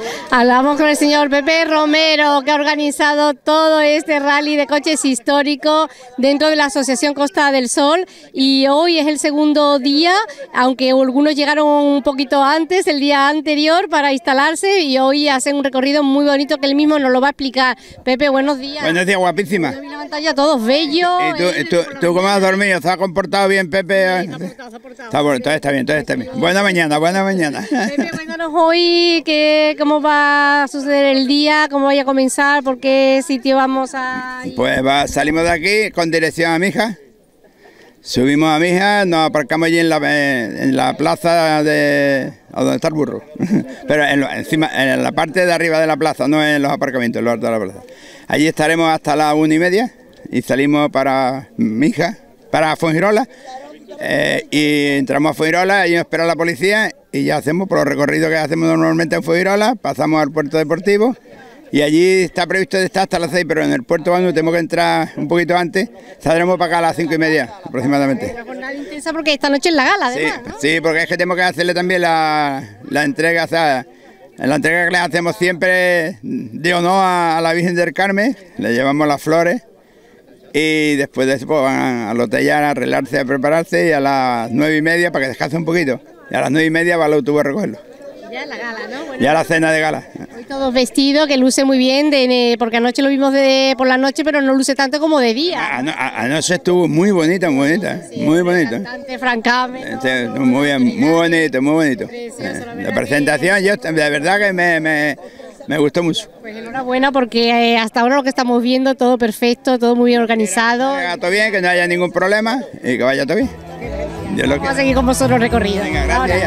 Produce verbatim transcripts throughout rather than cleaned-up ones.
Hablamos con el señor Pepe Romero, que ha organizado todo este rally de coches histórico dentro de la Asociación Costa del Sol, y hoy es el segundo día, aunque algunos llegaron un poquito antes, el día anterior, para instalarse, y hoy hacen un recorrido muy bonito que él mismo nos lo va a explicar. Pepe, buenos días. Buenos días, guapísima. Yo vi la pantalla, todos bellos. ¿Y tú, eh, tú, tú cómo has dormido? ¿Se ha comportado bien, Pepe? Sí, se ha portado, se ha portado. Está bueno, todo está bien, todo está bien. Buena mañana, buena mañana. Pepe, cuéntanos hoy que, cómo va a suceder el día, cómo vaya a comenzar, por qué sitio vamos a ir. Pues va, salimos de aquí con dirección a Mija, subimos a Mija, nos aparcamos allí en la, en la plaza de donde está el burro, pero en lo, encima, en la parte de arriba de la plaza, no en los aparcamientos, en lo alto de la plaza. Allí estaremos hasta las una y media y salimos para Mija, para Fuengirola. Eh, y entramos a Fuengirola, y nos espera la policía y ya hacemos por los recorridos que hacemos normalmente en Fuengirola, pasamos al puerto deportivo y allí está previsto de estar hasta las seis, pero en el puerto cuando tenemos que entrar un poquito antes, saldremos para acá a las cinco y media aproximadamente. Una jornada intensa porque esta noche es la gala, además, sí, ¿no? sí, porque es que tenemos que hacerle también la, la entrega, o sea, la entrega que le hacemos siempre de honor a, a la Virgen del Carmen, le llevamos las flores. Y después de eso pues, van al hotel ya a arreglarse, a prepararse, y a las nueve y media para que descanse un poquito. Y a las nueve y media va el autobús a recogerlo. Ya la gala, ¿no? Bueno, ya la cena de gala. hoy todos vestidos, que luce muy bien, de, porque anoche lo vimos de, por la noche, pero no luce tanto como de día. Ano, a, anoche estuvo muy bonita, muy bonita, Sí, muy bonito. Cantante, francamente. Este, muy bien, muy bonito, muy bonito. Precioso, la Eh, verdad la presentación, yo de verdad que me, me, me gustó mucho. Pues enhorabuena, porque eh, hasta ahora lo que estamos viendo, todo perfecto, todo muy bien organizado. Que vaya todo bien, que no haya ningún problema y que vaya todo bien. Dios lo Vamos a quiera. seguir con vosotros recorrido. Venga, gracias. Ahora. Ya.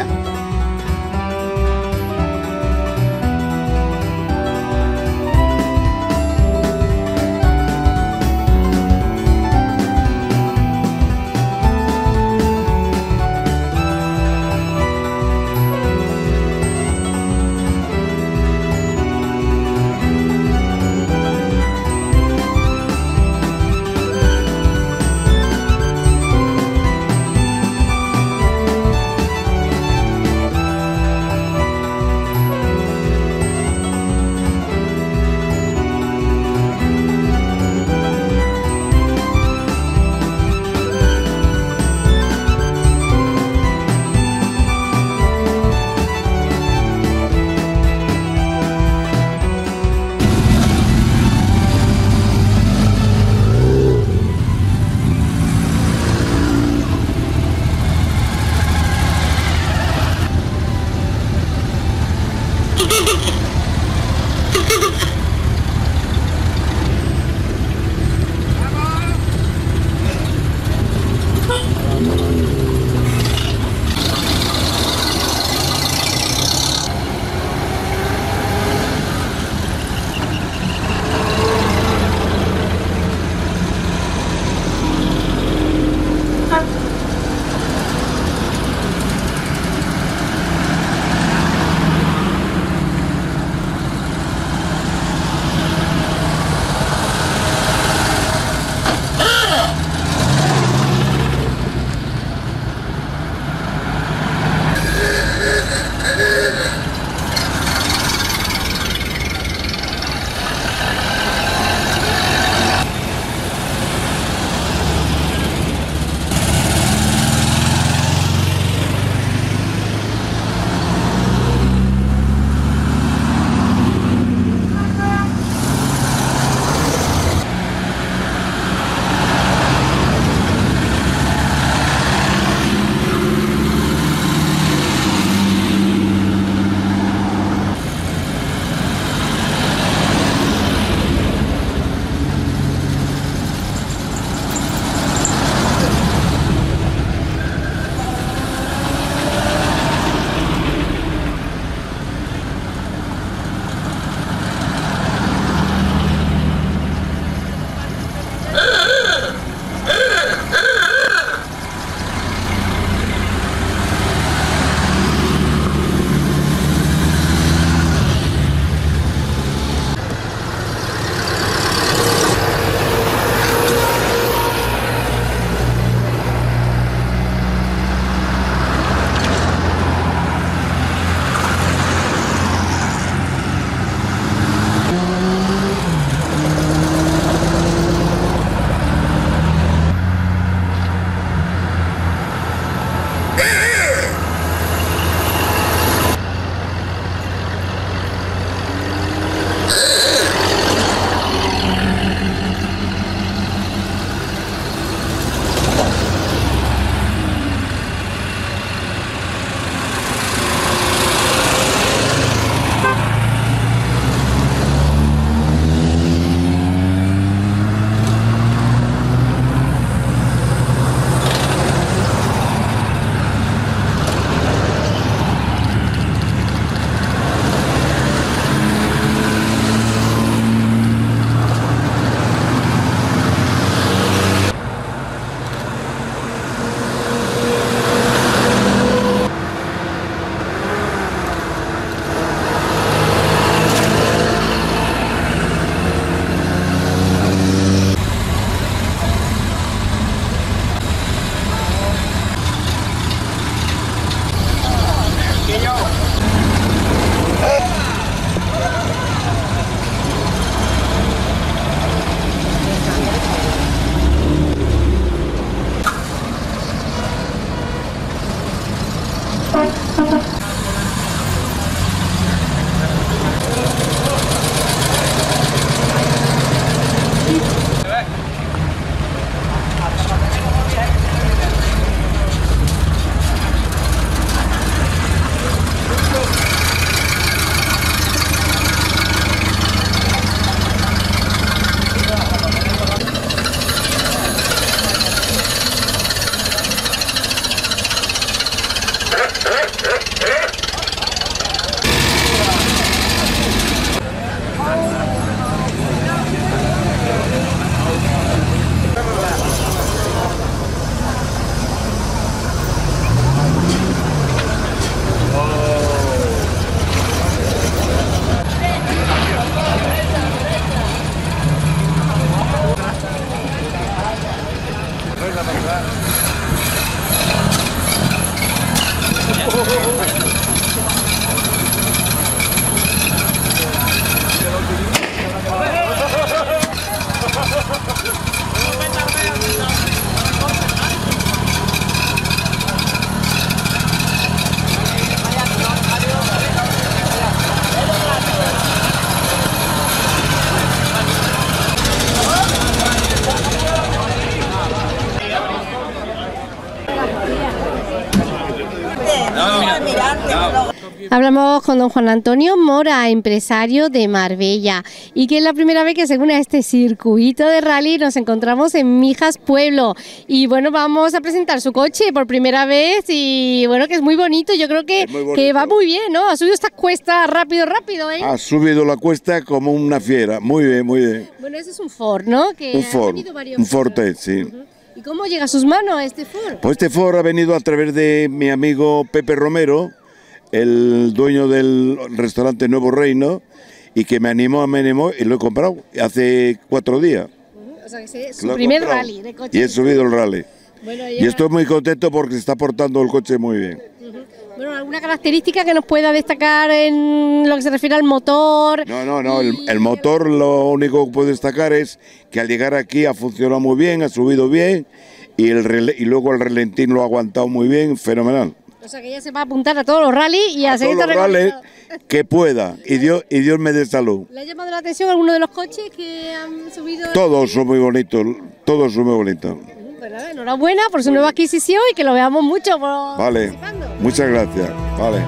Hablamos con don Juan Antonio Mora, empresario de Marbella, y que es la primera vez que se une a este circuito de rally. Nos encontramos en Mijas Pueblo y bueno, vamos a presentar su coche por primera vez y bueno, que es muy bonito. Yo creo que, que va muy bien, ¿no? Ha subido esta cuesta rápido, rápido, ¿eh? Ha subido la cuesta como una fiera, muy bien, muy bien. Bueno, ese es un Ford, ¿no? Que un Ford, un Forte, sí. Uh-huh. ¿Y cómo llega a sus manos este Ford? Pues este Ford ha venido a través de mi amigo Pepe Romero, el dueño del restaurante Nuevo Reino, y que me animó, me animó y lo he comprado hace cuatro días. Uh-huh. O sea, que es su primer rally de coche. Y he subido el rally. Bueno, y estoy muy contento porque se está portando el coche muy bien. Uh-huh. Bueno, ¿alguna característica que nos pueda destacar en lo que se refiere al motor? No, no, no, y... el, el motor lo único que puedo destacar es que al llegar aquí ha funcionado muy bien, ha subido bien y, el rele y luego el relentín lo ha aguantado muy bien, fenomenal. O sea que ya se va a apuntar a todos los rallies y a, a seguir todos los rallies que pueda y Dios, y Dios me dé salud. ¿Le ha llamado la atención alguno de los coches que han subido? Todos son muy bonitos, todos son muy bonitos. Bueno, enhorabuena por su nueva adquisición y que lo veamos mucho. Por vale, muchas gracias. Vale.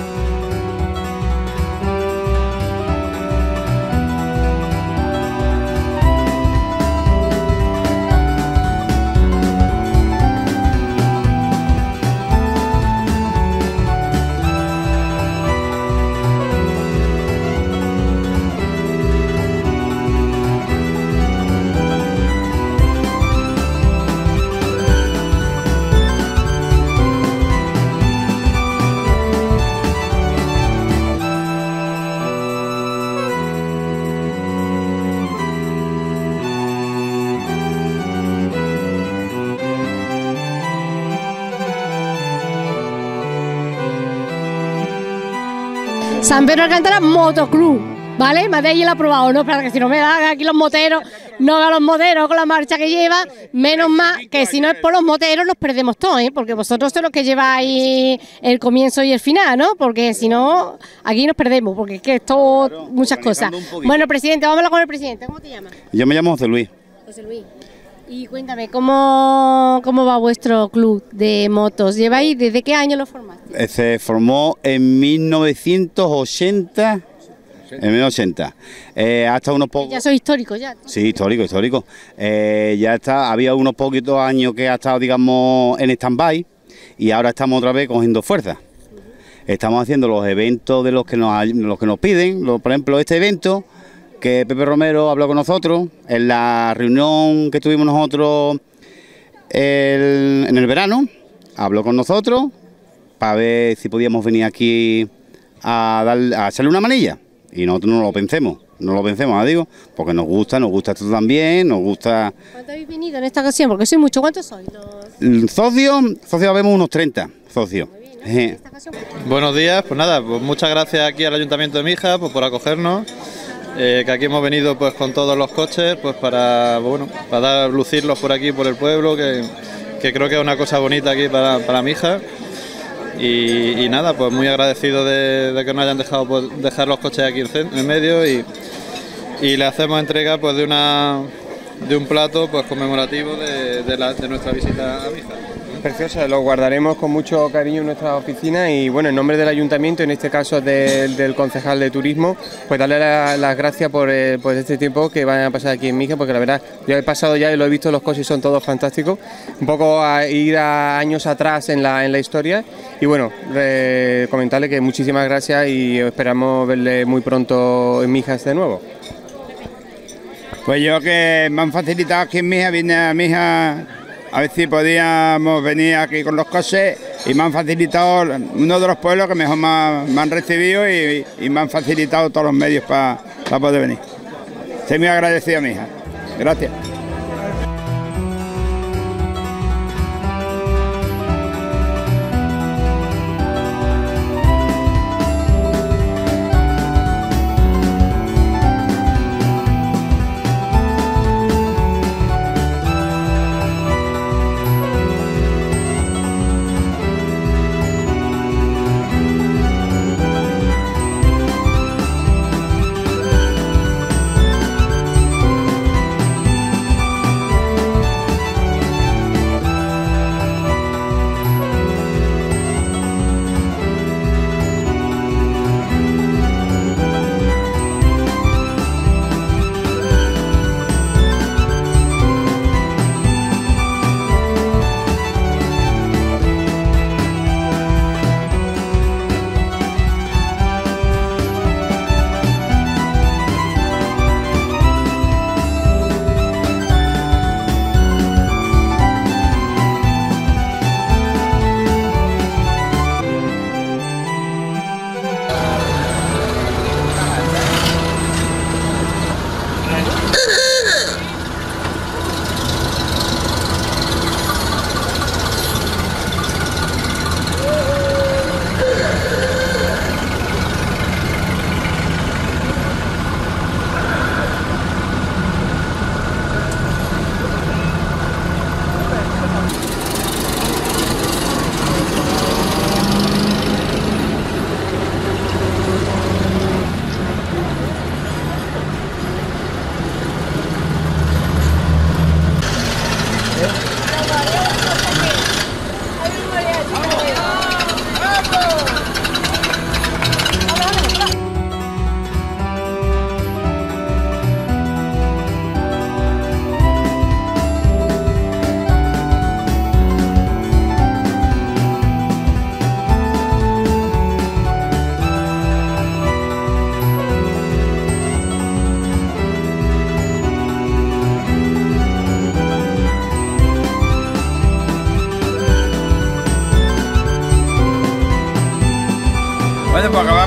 San Pedro Alcántara Motoclub, ¿vale? Más de ahí lo ha probado, ¿no? Para que si no me dan aquí los moteros, no hagan los moteros con la marcha que lleva, menos más que si no es por los moteros nos perdemos todo, ¿eh? Porque vosotros sois los que lleváis el comienzo y el final, ¿no? Porque si no, aquí nos perdemos, porque es que es todo, claro, muchas cosas. Bueno, presidente, vamos a hablar con el presidente, ¿cómo te llamas? Yo me llamo José Luis. José Luis. Y cuéntame, ¿cómo, ¿cómo va vuestro club de motos? ¿Lleváis desde qué año lo formaste? Se formó en mil novecientos ochenta. En mil novecientos ochenta. Eh, hasta unos pocos. Ya soy histórico, ya. Sí, histórico, histórico. Eh, ya está, había unos poquitos años que ha estado, digamos, en stand-by y ahora estamos otra vez cogiendo fuerza. Estamos haciendo los eventos de los que nos, los que nos piden, los, por ejemplo, este evento que Pepe Romero habló con nosotros en la reunión que tuvimos nosotros el, en el verano, habló con nosotros para ver si podíamos venir aquí a, dar, a hacerle una manilla y nosotros no lo pensemos, no lo pensemos, ¿no? Digo, porque nos gusta, nos gusta esto también, nos gusta... ¿Cuántos habéis venido en esta ocasión? Porque sois muchos, ¿cuántos sois? Los... Socios, socios vemos unos treinta socios. Bien, ¿no? Buenos días, pues nada, pues muchas gracias aquí al Ayuntamiento de Mijas pues, por acogernos. Eh, que aquí hemos venido pues con todos los coches pues para bueno para dar, lucirlos por aquí por el pueblo que, que creo que es una cosa bonita aquí para, para Mijas y, y nada pues muy agradecido de, de que nos hayan dejado pues, dejar los coches aquí en, en medio y, y le hacemos entrega pues de una de un plato pues conmemorativo de, de, la, de nuestra visita a Mijas. Preciosa, lo guardaremos con mucho cariño en nuestra oficina y bueno, en nombre del ayuntamiento, en este caso de, del concejal de turismo, pues darle la, las gracias por, eh, por este tiempo que van a pasar aquí en Mijas, porque la verdad, yo he pasado ya y lo he visto, los coches son todos fantásticos, un poco a ir a años atrás en la, en la historia y bueno, eh, comentarle que muchísimas gracias y esperamos verle muy pronto en Mijas de nuevo. Pues yo que me han facilitado aquí en Mijas, vine a Mijas a ver si podíamos venir aquí con los coches y me han facilitado uno de los pueblos que mejor me, me han recibido y, y me han facilitado todos los medios para pa poder venir. Estoy muy agradecido a mi hija. Gracias.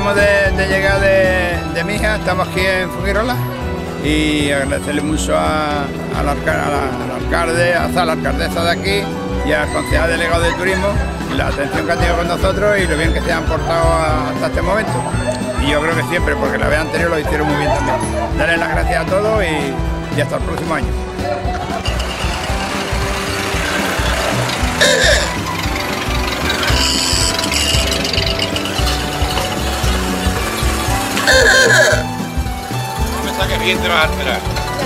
acabamos de, de llegar de, de Mija, estamos aquí en Fuengirola y agradecerle mucho a, al, alca, a la, al alcalde, hasta la alcaldesa de aquí y al concejal delegado de turismo la atención que ha tenido con nosotros y lo bien que se han portado hasta este momento. Y yo creo que siempre, porque la vez anterior lo hicieron muy bien también. Darles las gracias a todos y, y hasta el próximo año. No me saques bien, te vas a esperar.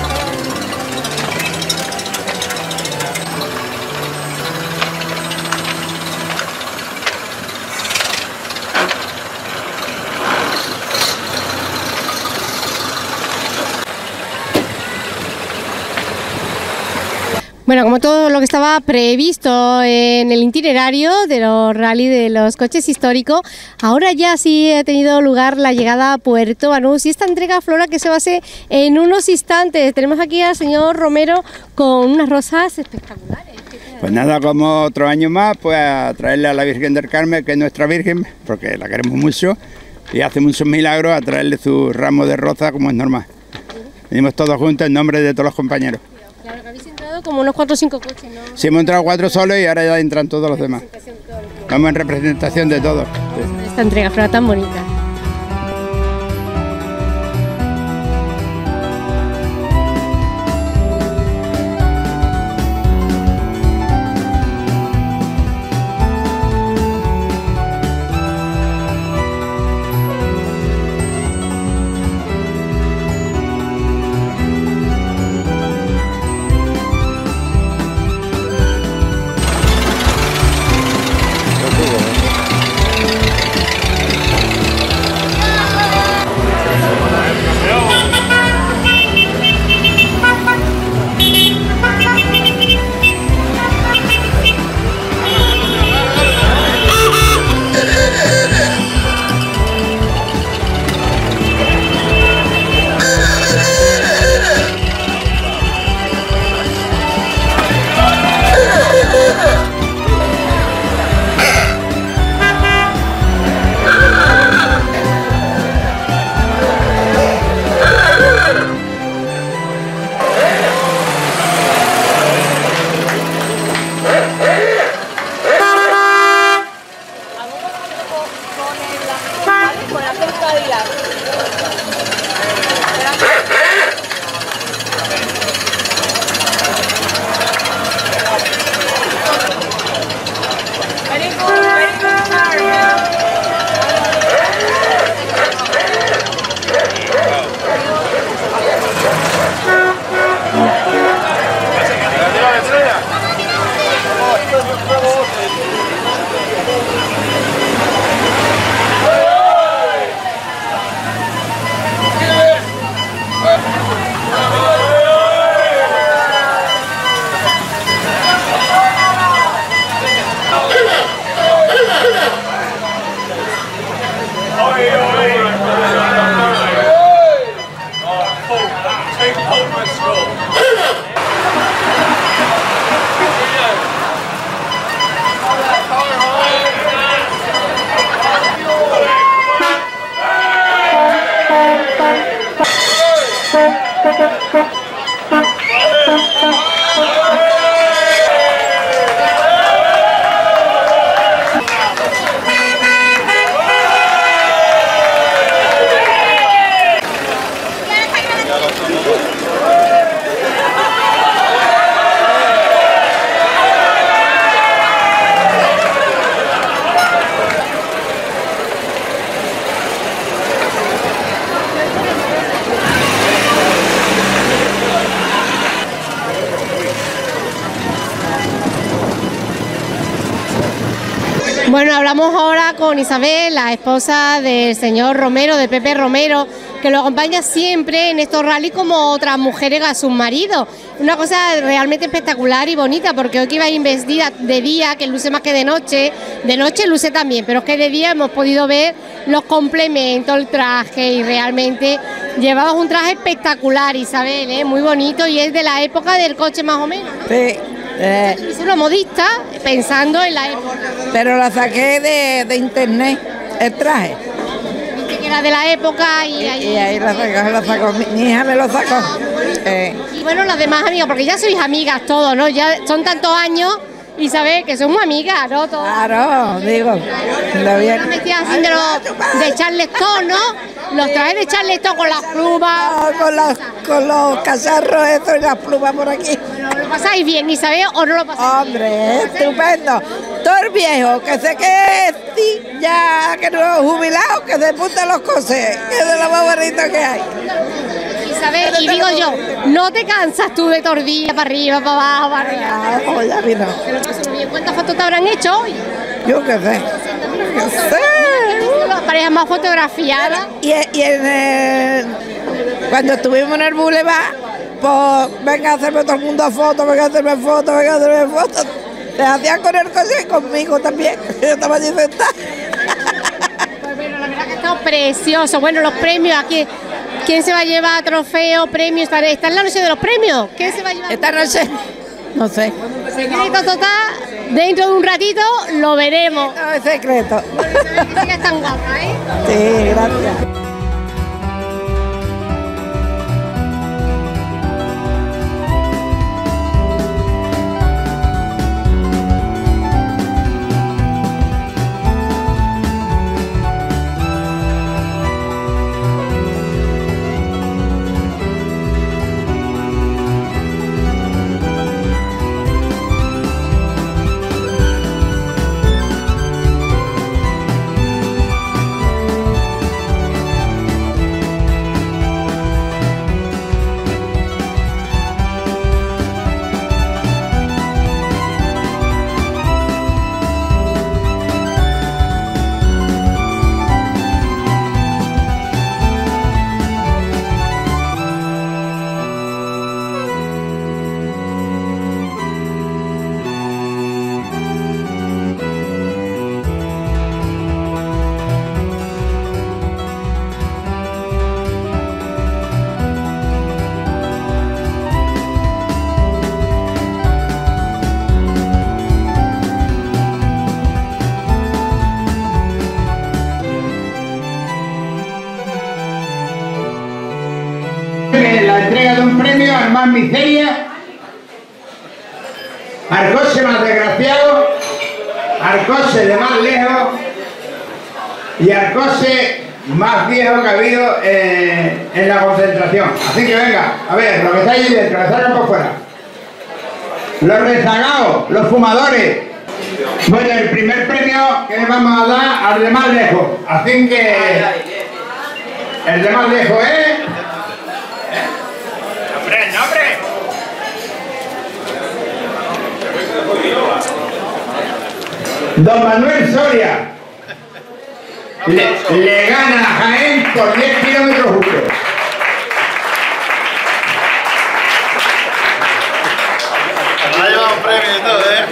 Bueno, como todo lo que estaba previsto en el itinerario de los rally de los coches históricos, ahora ya sí ha tenido lugar la llegada a Puerto Banús y esta entrega Flora que se va a hacer en unos instantes. Tenemos aquí al señor Romero con unas rosas espectaculares. Pues nada, como otro año más, pues a traerle a la Virgen del Carmen, que es nuestra Virgen, porque la queremos mucho y hace muchos milagros, a traerle su ramo de rosa como es normal. Venimos todos juntos en nombre de todos los compañeros. Claro, que habéis entrado como unos cuatro o cinco coches, ¿no? Sí, hemos entrado cuatro solos y ahora ya entran todos los demás. Vamos en representación de todos. Sí. Esta entrega Flora tan bonita. Bueno, hablamos ahora con Isabel, la esposa del señor Romero, de Pepe Romero, que lo acompaña siempre en estos rallies como otras mujeres a sus maridos. Una cosa realmente espectacular y bonita, porque hoy que ibais vestida de día, que luce más que de noche, de noche luce también, pero es que de día hemos podido ver los complementos, el traje, y realmente llevabas un traje espectacular, Isabel, ¿eh? Muy bonito, y es de la época del coche más o menos, ¿no? Sí. Eh, es una modista pensando en la época. Pero la saqué de, de internet, el traje. era de la época y, Y, ahí... y ahí lo sacó, lo sacó, mi, mi hija me lo sacó. Eh, Y bueno, las demás amigas, porque ya sois amigas todos, ¿no? Ya son tantos años y sabéis que somos amigas, ¿no? Todas. claro, digo, lo Ahora bien. me estoy haciendo los de Charleston, ¿no? Los trajes de Charleston con las plumas. Ah, con, los, con los cacharros estos y las plumas por aquí. Bueno, ¿lo pasáis bien, Isabel, o no lo pasáis? Hombre, estupendo. Todo el viejo que se quede sí, ya que no jubilado, que se punta los cosés, que es de lo más bonito que hay. Isabel, y digo yo, ¿no te cansas tú de tordilla para arriba, para abajo, para arriba? Ah, pues ya vino. Pero que se bien. ¿Cuántas fotos te habrán hecho hoy? Yo qué sé. Yo qué sé. Las parejas más fotografiadas. Y, y en el- cuando estuvimos en el Boulevard, pues venga a hacerme todo el mundo fotos, venga a hacerme fotos, venga a hacerme fotos. Se hacían con el coche y conmigo también. Yo estaba allí sentada. Pues bueno, la verdad que ha estado precioso. Bueno, los premios aquí. ¿Quién se va a llevar trofeo, premios? ¿Está en la noche de los premios? ¿Quién se va a llevar? Esta noche, no sé. Secreto total, dentro de un ratito lo veremos. No es secreto. Isabel, que sigas tan guapa, ¿eh? Sí, gracias. La entrega de un premio al más miseria, al coche más desgraciado, al coche de más lejos y al coche más viejo que ha habido eh, en la concentración. Así que venga, a ver, lo que está ahí dentro, que salgan por fuera. Los rezagados, los fumadores. Bueno, el primer premio que le vamos a dar al de más lejos. Así que el de más lejos es... ¡Hombre, nombre! Don Manuel Soria le, le gana a Jaén por diez kilómetros justos. Me ha llevado un premio y todo, ¿eh?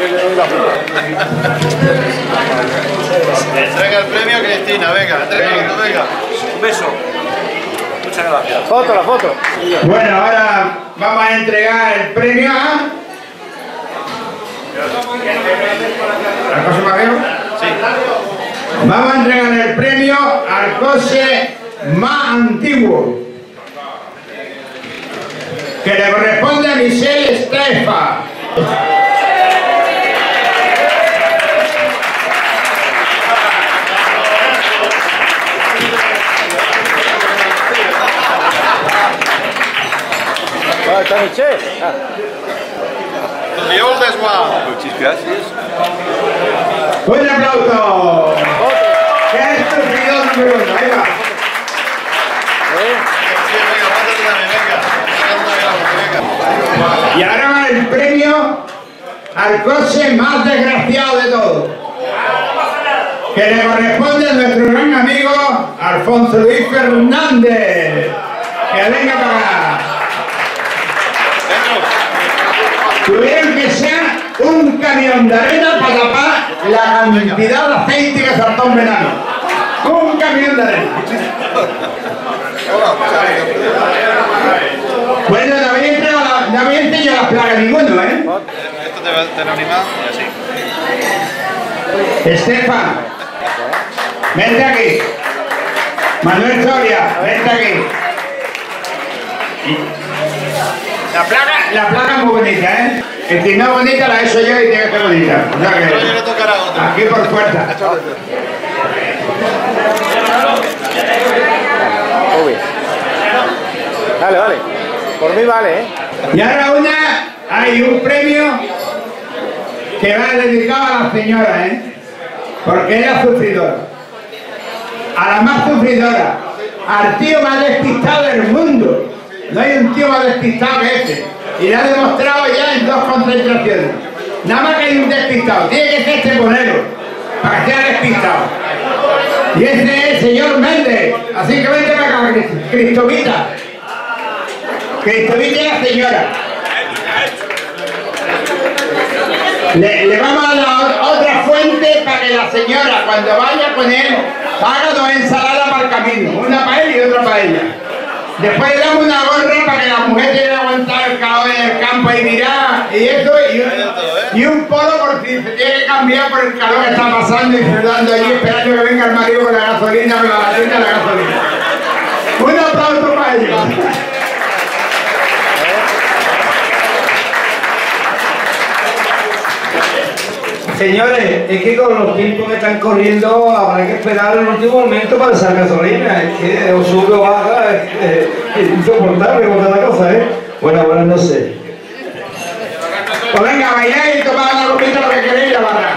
Entrega el premio a Cristina, venga, entrega tú, venga. Un beso. Muchas gracias. Foto, la foto. Bueno, ahora vamos a entregar el premio a... ¿Al coche más viejo? Sí. Vamos a entregar el premio al coche más antiguo, que le corresponde a Michelle Estrefa. The oldest one. Muchas gracias. ¡Un aplauso! ¡Qué estupidez número uno! Ahí va. Sí, venga, pásate también, venga. Y ahora va el premio al coche más desgraciado de todos, que le corresponde a nuestro gran amigo Alfonso Luis Fernández. Que venga para acá. Tuvieron que ser un camión de arena para tapar la cantidad de aceite que saltó un verano. Un camión de arena. Bueno, no había entrado la- no había entrado las plagas ninguno, ¿eh? Esto te, va- te lo anima y así. Estefan, vente aquí. Manuel Soria, vente aquí. La placa, la placa es muy bonita, ¿eh? El si no es bonita la he hecho yo y tiene que ser bonita. O sea que, aquí por fuerza. Vale, vale. Por mí vale, ¿eh? Y ahora una, hay un premio que va dedicado a la señora, ¿eh? Porque es la sufridora. A la más sufridora. Al tío más despistado del mundo. No hay un tío más despistado que ese. Y lo ha demostrado ya en dos concentraciones. Nada más que hay un despistado. Tiene que ser teponero para que sea despistado. Y ese es el señor Méndez. Así que vente para acá, Cristovita. Cristovita es la señora. Le, le vamos a dar otra fuente para que la señora, cuando vaya con él, haga dos ensaladas para el camino. Una para él y otra para ella. Después le damos una gorra para que la mujer tiene que aguantar el calor en el campo y mirar. Y eso, y un, y un polo por si se tiene que cambiar por el calor que está pasando y sudando allí esperando que venga el marido con la gasolina, con la latita de la gasolina. Un aplauso para ellos. Señores, es que con los tiempos que están corriendo habrá que esperar el último momento para echar gasolina. Es que o sube o baja, es, es, es insoportable con cada cosa, ¿eh? Bueno, bueno, no sé. Pues venga, bailar y tomar una copita lo que queréis, la barra.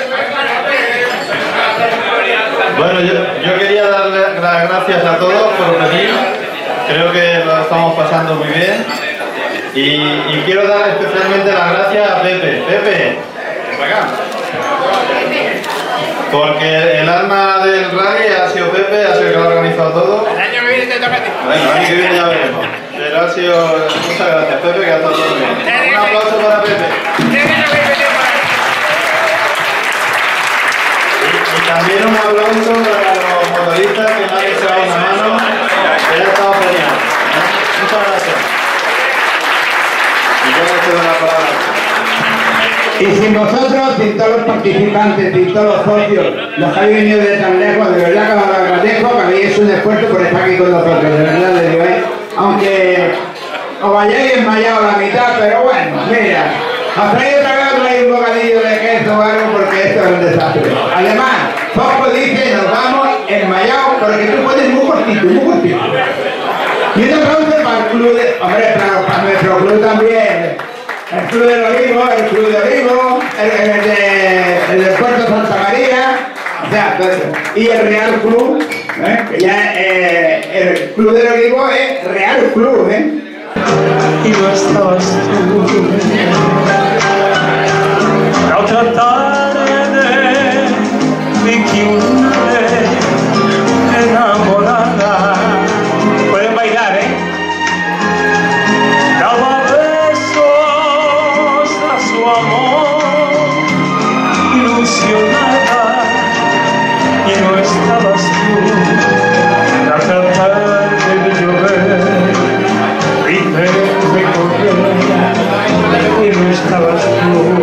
Bueno, yo, yo quería darle las gracias a todos por venir. Creo que lo estamos pasando muy bien. Y, y quiero dar especialmente las gracias a Pepe. Pepe, ven acá. Porque el alma del rally ha sido Pepe, ha sido el que lo ha organizado todo. El año que viene te toca a ti. Bueno, el año que viene ya veremos. Pero ha sido... Muchas gracias, Pepe, que ha estado todo bien. Un aplauso para Pepe. Y, y también un aplauso para los motoristas que me han echado una mano, que ha estado genial. Muchas gracias. Y yo me cedo la palabra. Y sin vosotros, sin todos los participantes, sin todos los socios, los que habéis venido de tan lejos, de verdad que os lo agradezco, que habéis hecho un esfuerzo por estar aquí con nosotros, de verdad, de digo, ¿eh? Aunque os vayáis enmayados a la mitad, pero bueno, mira, os traéis otra vez, os traéis un bocadillo de queso o algo, porque esto es un desastre. Además, Fosco dice, nos vamos enmayados, porque tú pones muy cortito, muy cortito. Y un aplauso para el club, de, hombre, para, para nuestro club también. El Club del Olivo, el Club de Olivo, el, el, de, el del Puerto Santa María, o sea, y el Real Club, ¿eh? Que ya eh, el Club del Olivo es Real Club, ¿eh? Y no estabas tú. La otra tarde vi que una vez enamorada. Pueden bailar, ¿eh? Daba amor, ilusionada, y no estabas tú. La tarde de llover, y te correr, y no estabas tú.